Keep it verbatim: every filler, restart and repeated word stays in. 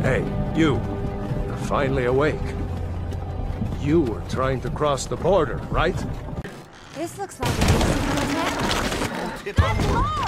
Hey, you. You're finally awake. You were trying to cross the border, right? This looks like a decent little town.